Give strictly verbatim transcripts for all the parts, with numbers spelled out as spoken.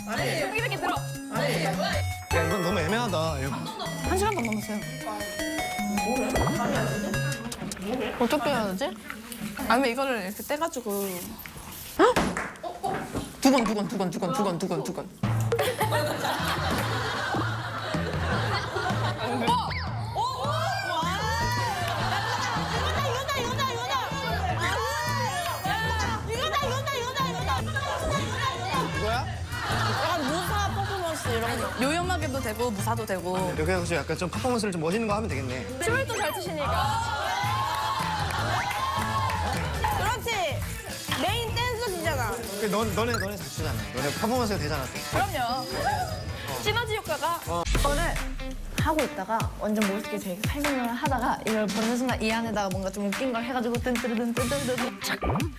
아니. 여기 이렇게 들어. 아니. 야, 이건 너무 애매하다. 이거. 한 시간 반 남았어요. 어떻게 해야 되지? 아니면 이거를 이렇게 떼가지고. 두 건, 두 건, 두 건, 두 건, 두 건, 두 건, 두 건. 요염하게도 되고 무사도 되고. 이렇게 해서 약간 좀 퍼포먼스를 좀 멋있는 거 하면 되겠네. 춤을 또 잘 추시니까. 그렇지. 메인 댄서시잖아. 그 너, 너네 너네 잘 추잖아. 너네 퍼포먼스가 되잖아. 그럼요. 시너지 효과가. 이거를 하고 있다가 완전 멋있게 제 설명을 하다가 이걸 보는 순간 이 안에다가 뭔가 좀 웃긴 걸 해가지고 뜬뜨르든 뜬뜨르든 착.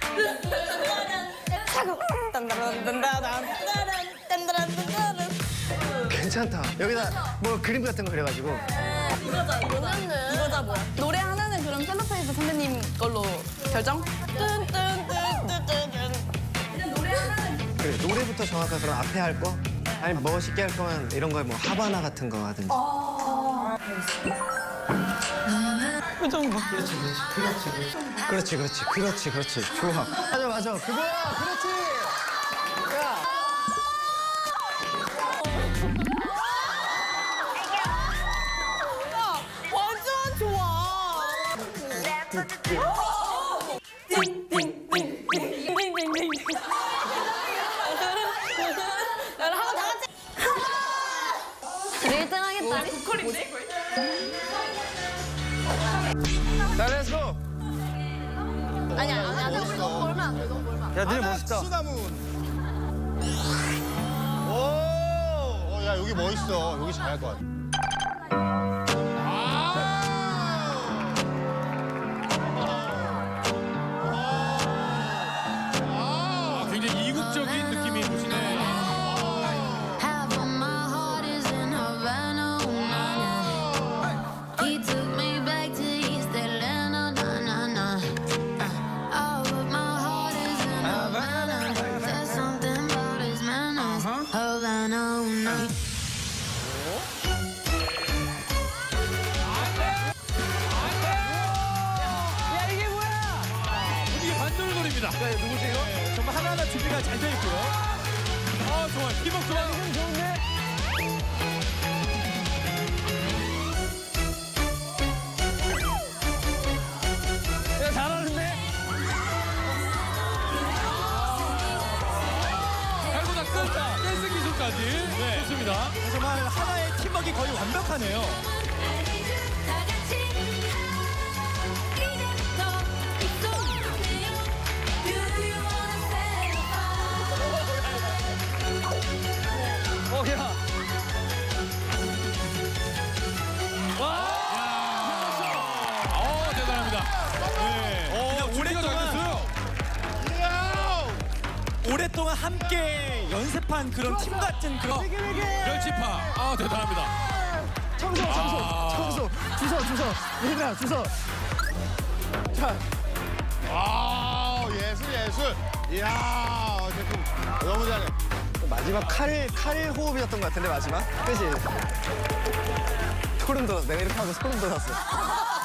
차고 딴다란딴다란 딴다란딴다란. 괜찮다. 여기다 뭐 그림 같은 거 그려가지고. 이거다, 이거는. 이거다 뭐야. 노래 하나는 그럼 텔레파이브 선배님 걸로 결정? 뚠뚠뚠뚠뚠. 그래, 노래부터 정확하게 그럼 앞에 할 거? 아니 멋있게 할 거면 이런 거에 뭐 하바나 같은 거 하든지. 표정 봐. 그렇지, 그렇지, 그렇지, 그렇지. 좋아. 맞아, 맞아. 그거야, 그렇지. 야. 완전 좋아. 나랑 하고 다 같이. 우리 일 등 하겠다. 보컬인데? 자, 렛츠고. 아니야, 아니야, 아니야. 너무 벌면 안 돼, 너무 벌면 안 돼. 야, 니네 멋있다. 수나문. 오, 어, 야 여기 멋있어. 여기 잘할 것 같아. 아, 굉장히 이국적인 느낌이 보시네. Half of my heart is in Havana. He took me back to East Atlanta. Na, na, na. All of my heart is in Havana. There's something about his manners. Havana, na. 분위기 반돌돌입니다. 네, 누구세요? 네, 정말 하나하나 준비가 잘 돼 있고요. 아, 좋아요. 기복 좋아요. 좋은데? 야, 잘하는데? 달고 닦은 댄스 기술까지. 네. 좋습니다. 정말 하나의 팀워크 거의 완벽하네요. 다 같이 이제 더 있어요. Do you wanna stay? 어, 야. 어, 대단합니다. 네. 어, 오랫동안 오랫동안 함께 연습한 그런 팀 같은 그런 멸치파. 아, 대단합니다. 청소, 청소, 아. 청소. 주소, 주소. 얘들아, 주소. 자. 아, 예술 예술. 이야, 제품 너무 잘해. 마지막 칼, 칼 호흡이었던 것 같은데, 마지막? 그치? 소름 돋았어. 내가 이렇게 하고 소름 돋았어.